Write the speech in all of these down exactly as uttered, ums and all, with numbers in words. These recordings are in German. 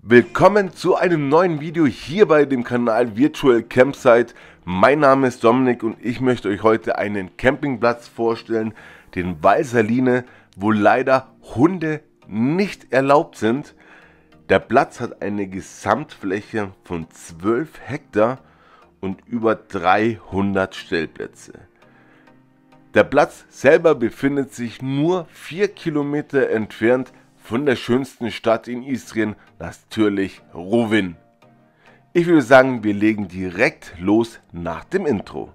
Willkommen zu einem neuen Video hier bei dem Kanal Virtual Campsite. Mein Name ist Dominik und ich möchte euch heute einen Campingplatz vorstellen, den Val Saline, wo leider Hunde nicht erlaubt sind. Der Platz hat eine Gesamtfläche von zwölf Hektar und über dreihundert Stellplätze. Der Platz selber befindet sich nur vier Kilometer entfernt von der schönsten Stadt in Istrien, natürlich Rovinj. Ich würde sagen, wir legen direkt los nach dem Intro.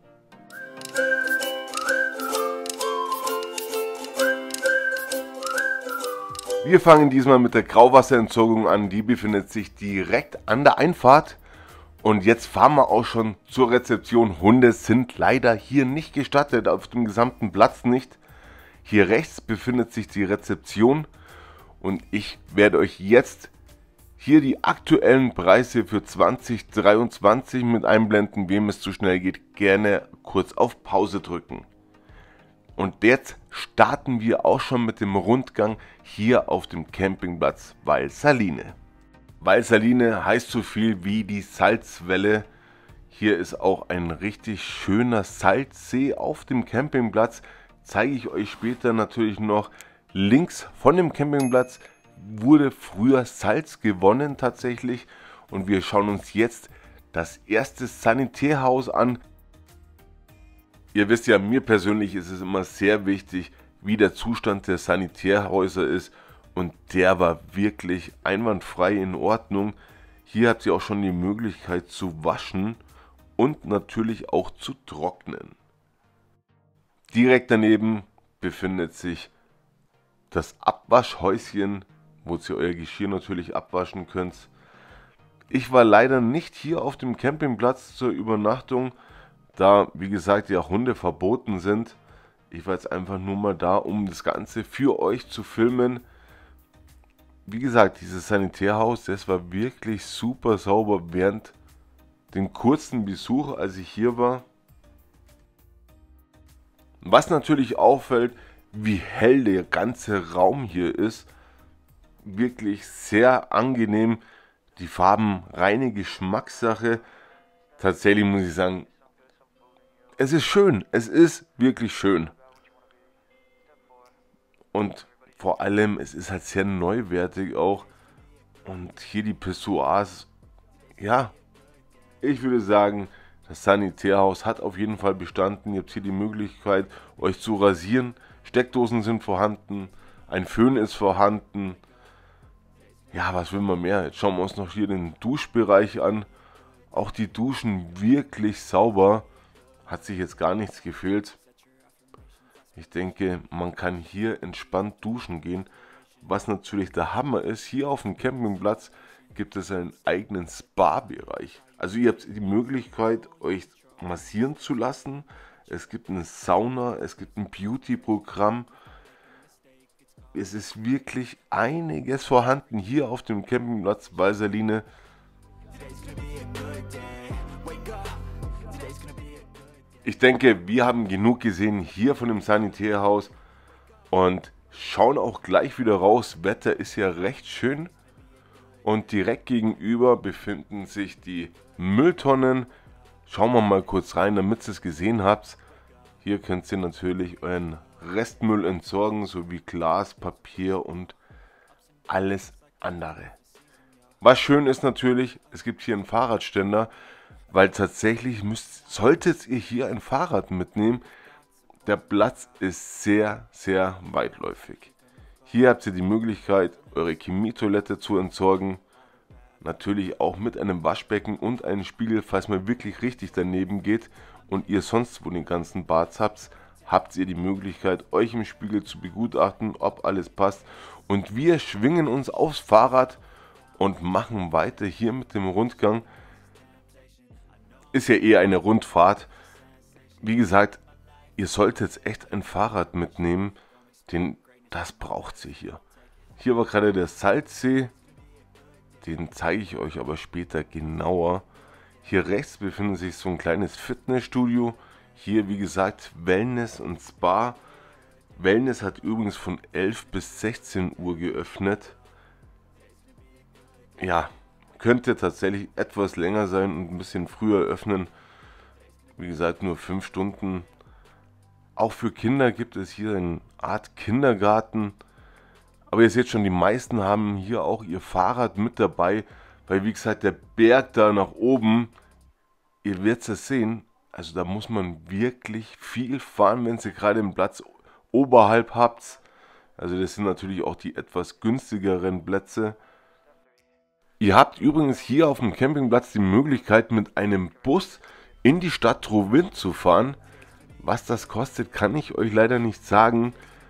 Wir fangen diesmal mit der Grauwasserentsorgung an, die befindet sich direkt an der Einfahrt. Und jetzt fahren wir auch schon zur Rezeption. Hunde sind leider hier nicht gestattet, auf dem gesamten Platz nicht. Hier rechts befindet sich die Rezeption. Und ich werde euch jetzt hier die aktuellen Preise für zwanzig dreiundzwanzig mit einblenden. Wem es zu schnell geht, gerne kurz auf Pause drücken. Und jetzt starten wir auch schon mit dem Rundgang hier auf dem Campingplatz Val Saline. Val Saline heißt so viel wie die Salzwelle. Hier ist auch ein richtig schöner Salzsee auf dem Campingplatz. Zeige ich euch später natürlich noch. Links von dem Campingplatz wurde früher Salz gewonnen tatsächlich und wir schauen uns jetzt das erste Sanitärhaus an. Ihr wisst ja, mir persönlich ist es immer sehr wichtig, wie der Zustand der Sanitärhäuser ist und der war wirklich einwandfrei in Ordnung. Hier habt ihr auch schon die Möglichkeit zu waschen und natürlich auch zu trocknen. Direkt daneben befindet sich das Abwaschhäuschen, wo ihr euer Geschirr natürlich abwaschen könnt. Ich war leider nicht hier auf dem Campingplatz zur Übernachtung, da wie gesagt ja Hunde verboten sind. Ich war jetzt einfach nur mal da, um das Ganze für euch zu filmen. Wie gesagt, dieses Sanitärhaus, das war wirklich super sauber während dem kurzen Besuch, als ich hier war. Was natürlich auffällt, wie hell der ganze Raum hier ist. Wirklich sehr angenehm. Die Farben, reine Geschmackssache. Tatsächlich muss ich sagen, es ist schön. Es ist wirklich schön. Und vor allem, es ist halt sehr neuwertig auch. Und hier die Pissoirs. Ja, ich würde sagen, das Sanitärhaus hat auf jeden Fall bestanden. Ihr habt hier die Möglichkeit, euch zu rasieren. Steckdosen sind vorhanden, ein Föhn ist vorhanden. Ja, was will man mehr? Jetzt schauen wir uns noch hier den Duschbereich an. Auch die Duschen wirklich sauber. Hat sich jetzt gar nichts gefehlt. Ich denke, man kann hier entspannt duschen gehen. Was natürlich der Hammer ist, hier auf dem Campingplatz gibt es einen eigenen Spa-Bereich. Also ihr habt die Möglichkeit, euch massieren zu lassen. Es gibt eine Sauna, es gibt ein Beauty-Programm. Es ist wirklich einiges vorhanden hier auf dem Campingplatz Val Saline. Ich denke, wir haben genug gesehen hier von dem Sanitärhaus und schauen auch gleich wieder raus. Wetter ist ja recht schön. Und direkt gegenüber befinden sich die Mülltonnen. Schauen wir mal kurz rein, damit ihr es gesehen habt. Hier könnt ihr natürlich euren Restmüll entsorgen, sowie Glas, Papier und alles andere. Was schön ist natürlich, es gibt hier einen Fahrradständer, weil tatsächlich müsst, solltet ihr hier ein Fahrrad mitnehmen. Der Platz ist sehr, sehr weitläufig. Hier habt ihr die Möglichkeit, eure Chemietoilette zu entsorgen. Natürlich auch mit einem Waschbecken und einem Spiegel, falls man wirklich richtig daneben geht und ihr sonst wo den ganzen Bad habt, habt ihr die Möglichkeit, euch im Spiegel zu begutachten, ob alles passt. Und wir schwingen uns aufs Fahrrad und machen weiter hier mit dem Rundgang. Ist ja eher eine Rundfahrt. Wie gesagt, ihr solltet echt ein Fahrrad mitnehmen, denn das braucht sie hier. Hier war gerade der Salzsee. Den zeige ich euch aber später genauer. Hier rechts befindet sich so ein kleines Fitnessstudio. Hier wie gesagt Wellness und Spa. Wellness hat übrigens von elf bis sechzehn Uhr geöffnet. ja, könnte tatsächlich etwas länger sein und ein bisschen früher öffnen. Wie gesagt, nur fünf Stunden. Auch für Kinder gibt es hier eine Art Kindergarten. Aber ihr seht schon, die meisten haben hier auch ihr Fahrrad mit dabei, weil wie gesagt, der Berg da nach oben, ihr werdet es sehen, also da muss man wirklich viel fahren, wenn ihr gerade einen Platz oberhalb habt. Also das sind natürlich auch die etwas günstigeren Plätze. Ihr habt übrigens hier auf dem Campingplatz die Möglichkeit, mit einem Bus in die Stadt Trowin zu fahren. Was das kostet, kann ich euch leider nicht sagen.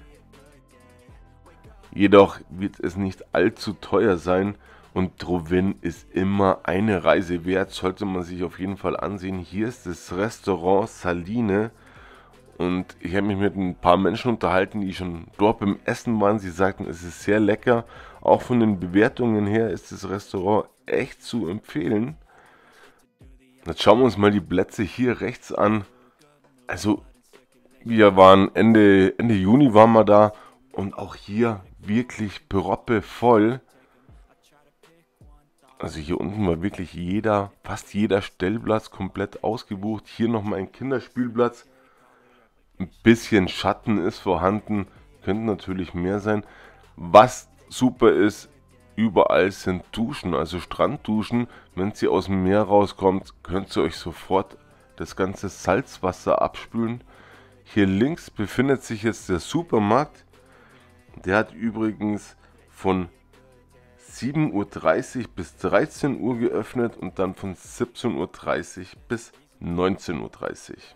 Jedoch wird es nicht allzu teuer sein und Trowin ist immer eine Reise wert, sollte man sich auf jeden Fall ansehen. Hier ist das Restaurant Saline und ich habe mich mit ein paar Menschen unterhalten, die schon dort beim Essen waren. Sie sagten, es ist sehr lecker. Auch von den Bewertungen her ist das Restaurant echt zu empfehlen. Jetzt schauen wir uns mal die Plätze hier rechts an. Also wir waren Ende, Ende Juni waren wir da und auch hier wirklich proppevoll. Also hier unten war wirklich jeder, fast jeder Stellplatz komplett ausgebucht. Hier nochmal ein Kinderspielplatz. Ein bisschen Schatten ist vorhanden, könnte natürlich mehr sein. Was super ist, überall sind Duschen, also Strandduschen. Wenn ihr aus dem Meer rauskommt, könnt ihr euch sofort das ganze Salzwasser abspülen. Hier links befindet sich jetzt der Supermarkt. Der hat übrigens von sieben Uhr dreißig bis dreizehn Uhr geöffnet und dann von siebzehn Uhr dreißig bis neunzehn Uhr dreißig.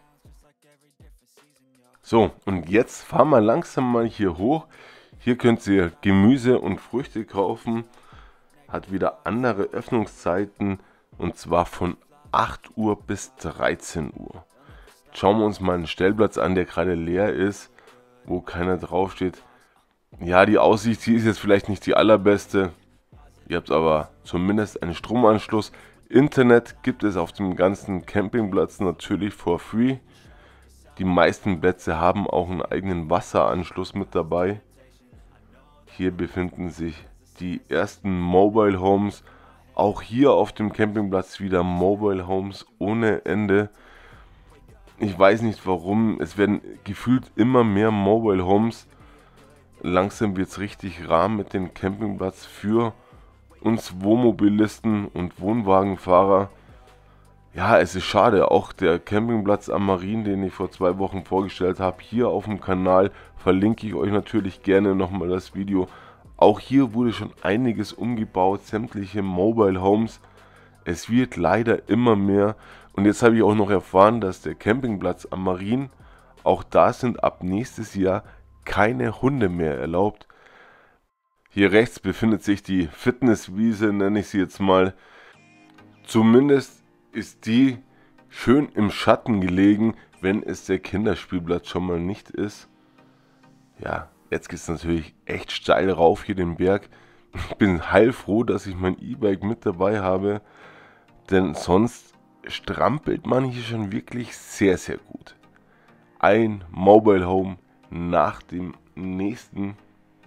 So, und jetzt fahren wir langsam mal hier hoch. Hier könnt ihr Gemüse und Früchte kaufen. Hat wieder andere Öffnungszeiten und zwar von acht Uhr bis dreizehn Uhr. Schauen wir uns mal einen Stellplatz an, der gerade leer ist, wo keiner draufsteht. Ja, die Aussicht, die ist jetzt vielleicht nicht die allerbeste. Ihr habt aber zumindest einen Stromanschluss. Internet gibt es auf dem ganzen Campingplatz natürlich for free. Die meisten Plätze haben auch einen eigenen Wasseranschluss mit dabei. Hier befinden sich die ersten Mobile Homes. Auch hier auf dem Campingplatz wieder Mobile Homes ohne Ende. Ich weiß nicht warum, es werden gefühlt immer mehr Mobile Homes. Langsam wird es richtig rar mit dem Campingplatz für uns Wohnmobilisten und Wohnwagenfahrer. Ja, es ist schade, auch der Campingplatz am Marien, den ich vor zwei Wochen vorgestellt habe, hier auf dem Kanal, verlinke ich euch natürlich gerne nochmal das Video. Auch hier wurde schon einiges umgebaut, sämtliche Mobile Homes. Es wird leider immer mehr und jetzt habe ich auch noch erfahren, dass der Campingplatz am Marien, auch da sind ab nächstes Jahr keine Hunde mehr erlaubt. Hier rechts befindet sich die Fitnesswiese, nenne ich sie jetzt mal. Zumindest ist die schön im Schatten gelegen, wenn es der Kinderspielplatz schon mal nicht ist. Ja, jetzt geht es natürlich echt steil rauf hier den Berg. Ich bin heilfroh, dass ich mein E-Bike mit dabei habe, denn sonst strampelt man hier schon wirklich sehr, sehr gut. Ein Mobile Home nach dem nächsten.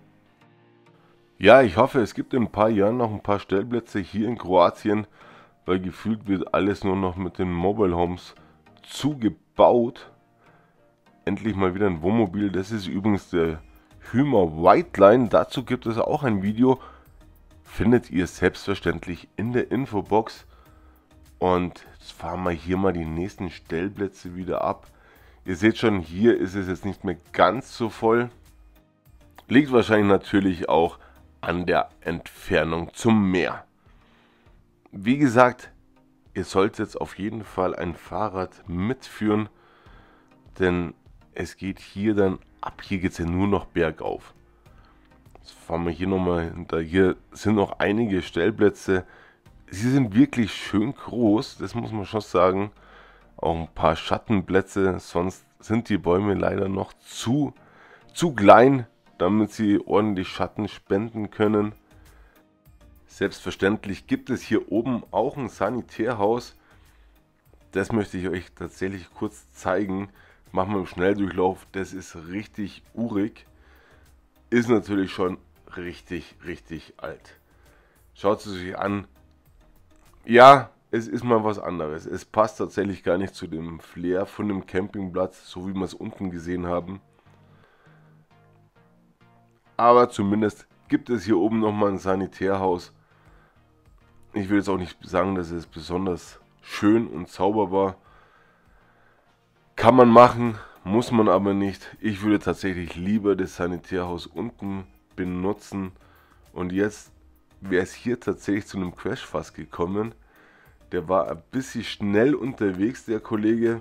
Ja, ich hoffe, es gibt in ein paar Jahren noch ein paar Stellplätze hier in Kroatien, weil gefühlt wird alles nur noch mit den Mobile Homes zugebaut. Endlich mal wieder ein Wohnmobil. Das ist übrigens der Hymer Whiteline. Dazu gibt es auch ein Video. Findet ihr selbstverständlich in der Infobox. Und jetzt fahren wir hier mal die nächsten Stellplätze wieder ab. Ihr seht schon, hier ist es jetzt nicht mehr ganz so voll. Liegt wahrscheinlich natürlich auch an der Entfernung zum Meer. Wie gesagt, ihr solltet jetzt auf jeden Fall ein Fahrrad mitführen, denn es geht hier dann ab. Hier geht es ja nur noch bergauf. Jetzt fahren wir hier nochmal hinter. Hier sind noch einige Stellplätze. Sie sind wirklich schön groß, das muss man schon sagen. Auch ein paar Schattenplätze, sonst sind die Bäume leider noch zu, zu klein, damit sie ordentlich Schatten spenden können. Selbstverständlich gibt es hier oben auch ein Sanitärhaus. Das möchte ich euch tatsächlich kurz zeigen. Machen wir im Schnelldurchlauf. Das ist richtig urig. Ist natürlich schon richtig, richtig alt. Schaut es sich an. Ja, es ist mal was anderes. Es passt tatsächlich gar nicht zu dem Flair von dem Campingplatz, so wie wir es unten gesehen haben. Aber zumindest gibt es hier oben nochmal ein Sanitärhaus. Ich will jetzt auch nicht sagen, dass es besonders schön und sauber war. Kann man machen, muss man aber nicht. Ich würde tatsächlich lieber das Sanitärhaus unten benutzen. Und jetzt wäre es hier tatsächlich zu einem Crash fast gekommen. Der war ein bisschen schnell unterwegs, der Kollege.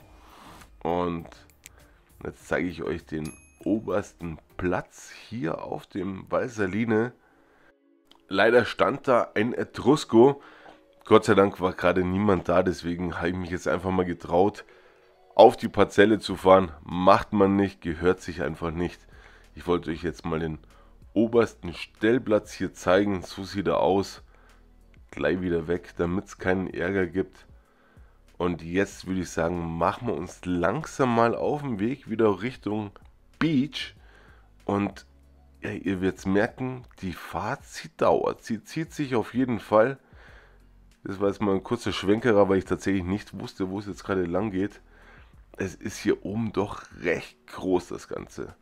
Und jetzt zeige ich euch den obersten Platz hier auf dem Valsaline. Leider stand da ein Etrusco. Gott sei Dank war gerade niemand da, deswegen habe ich mich jetzt einfach mal getraut, auf die Parzelle zu fahren. Macht man nicht, gehört sich einfach nicht. Ich wollte euch jetzt mal den obersten Stellplatz hier zeigen. So sieht er aus. Gleich wieder weg, damit es keinen Ärger gibt. Und jetzt würde ich sagen, machen wir uns langsam mal auf den Weg wieder Richtung Beach. Und ja, ihr werdet merken, die Fahrt, sie dauert. Sie zieht sich auf jeden Fall. Das war jetzt mal ein kurzer Schwenkerer, weil ich tatsächlich nicht wusste, wo es jetzt gerade lang geht. Es ist hier oben doch recht groß, das Ganze.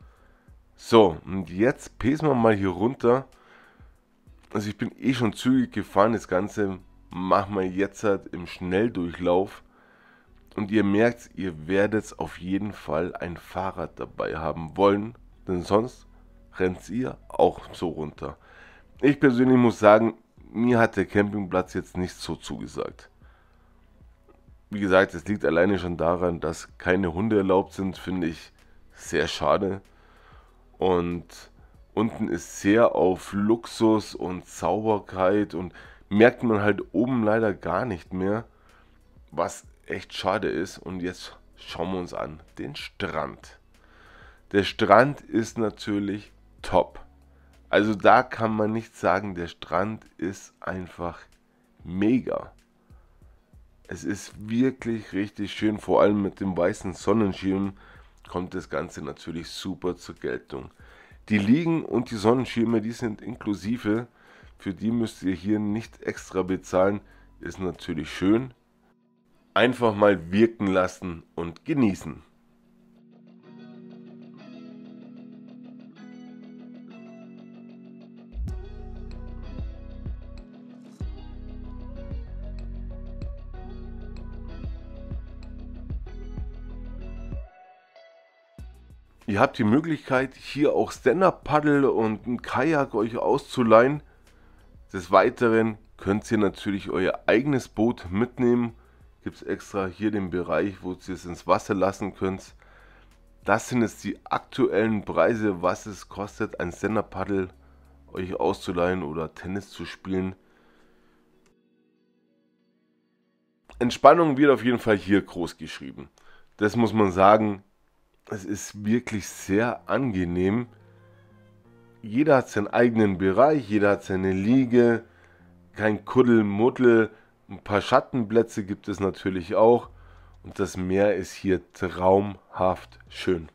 So, und jetzt pesen wir mal hier runter. Also ich bin eh schon zügig gefahren, das Ganze machen wir jetzt halt im Schnelldurchlauf. Und ihr merkt, ihr werdet auf jeden Fall ein Fahrrad dabei haben wollen, denn sonst rennt ihr auch so runter. Ich persönlich muss sagen, mir hat der Campingplatz jetzt nicht so zugesagt. Wie gesagt, es liegt alleine schon daran, dass keine Hunde erlaubt sind, finde ich sehr schade. Und unten ist sehr auf Luxus und Sauberkeit und merkt man halt oben leider gar nicht mehr, was echt schade ist. Und jetzt schauen wir uns an den Strand. Der Strand ist natürlich top. Also da kann man nicht sagen, der Strand ist einfach mega. Es ist wirklich richtig schön, vor allem mit dem weißen Sonnenschirm kommt das Ganze natürlich super zur Geltung. Die Liegen und die Sonnenschirme, die sind inklusive, für die müsst ihr hier nicht extra bezahlen, ist natürlich schön. Einfach mal wirken lassen und genießen. Ihr habt die Möglichkeit, hier auch Stand-Up-Paddle und ein Kajak euch auszuleihen. Des Weiteren könnt ihr natürlich euer eigenes Boot mitnehmen. Gibt es extra hier den Bereich, wo ihr es ins Wasser lassen könnt. Das sind jetzt die aktuellen Preise, was es kostet, ein Stand-Up-Paddle euch auszuleihen oder Tennis zu spielen. Entspannung wird auf jeden Fall hier groß geschrieben. Das muss man sagen. Es ist wirklich sehr angenehm. Jeder hat seinen eigenen Bereich, jeder hat seine Liege, kein Kuddelmuddel, ein paar Schattenplätze gibt es natürlich auch und das Meer ist hier traumhaft schön.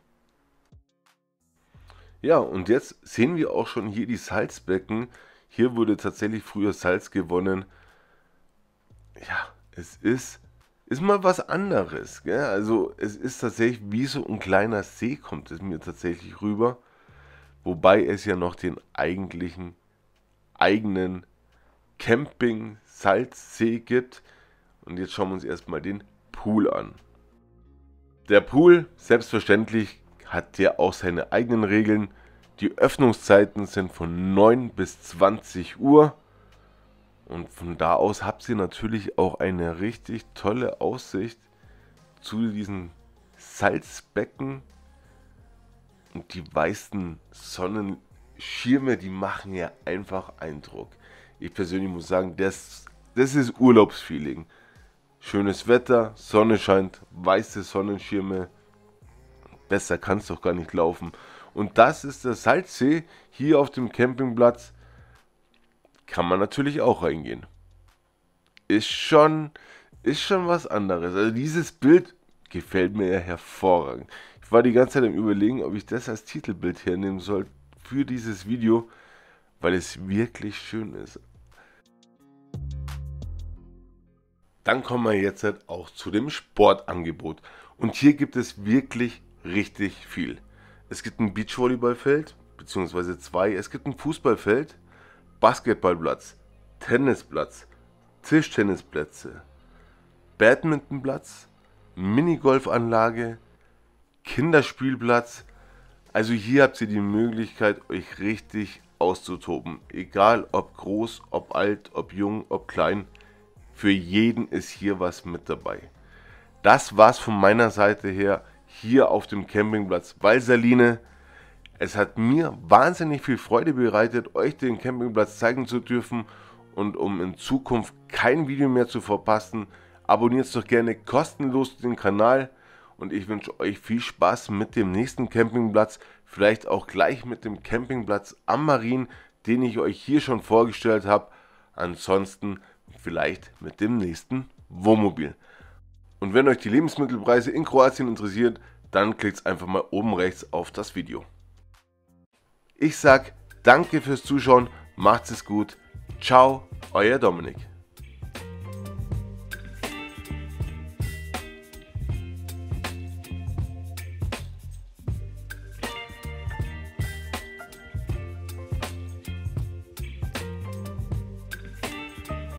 Ja, und jetzt sehen wir auch schon hier die Salzbecken. Hier wurde tatsächlich früher Salz gewonnen. Ja, es ist Ist mal was anderes, gell? Also es ist tatsächlich wie so ein kleiner See, kommt es mir tatsächlich rüber. Wobei es ja noch den eigentlichen eigenen Camping-Salzsee gibt. Und jetzt schauen wir uns erstmal den Pool an. Der Pool, selbstverständlich, hat der auch seine eigenen Regeln. Die Öffnungszeiten sind von neun bis zwanzig Uhr. Und von da aus habt ihr natürlich auch eine richtig tolle Aussicht zu diesen Salzbecken. Und die weißen Sonnenschirme, die machen ja einfach Eindruck. Ich persönlich muss sagen, das, das ist Urlaubsfeeling. Schönes Wetter, Sonne scheint, weiße Sonnenschirme. Besser kann es doch gar nicht laufen. Und das ist der Salzsee hier auf dem Campingplatz. Kann man natürlich auch reingehen. Ist schon, ist schon was anderes. Also dieses Bild gefällt mir ja hervorragend. Ich war die ganze Zeit am Überlegen, ob ich das als Titelbild hernehmen soll für dieses Video, weil es wirklich schön ist. Dann kommen wir jetzt halt auch zu dem Sportangebot. Und hier gibt es wirklich richtig viel. Es gibt ein Beachvolleyballfeld, beziehungsweise zwei. Es gibt ein Fußballfeld, Basketballplatz, Tennisplatz, Tischtennisplätze, Badmintonplatz, Minigolfanlage, Kinderspielplatz. Also hier habt ihr die Möglichkeit, euch richtig auszutoben. Egal ob groß, ob alt, ob jung, ob klein. Für jeden ist hier was mit dabei. Das war's von meiner Seite her hier auf dem Campingplatz Valsaline. Es hat mir wahnsinnig viel Freude bereitet, euch den Campingplatz zeigen zu dürfen. Und um in Zukunft kein Video mehr zu verpassen, abonniert doch gerne kostenlos den Kanal. Und ich wünsche euch viel Spaß mit dem nächsten Campingplatz. Vielleicht auch gleich mit dem Campingplatz am Marin, den ich euch hier schon vorgestellt habe. Ansonsten vielleicht mit dem nächsten Wohnmobil. Und wenn euch die Lebensmittelpreise in Kroatien interessiert, dann klickt einfach mal oben rechts auf das Video. Ich sag danke fürs Zuschauen, macht's es gut, ciao, euer Dominik.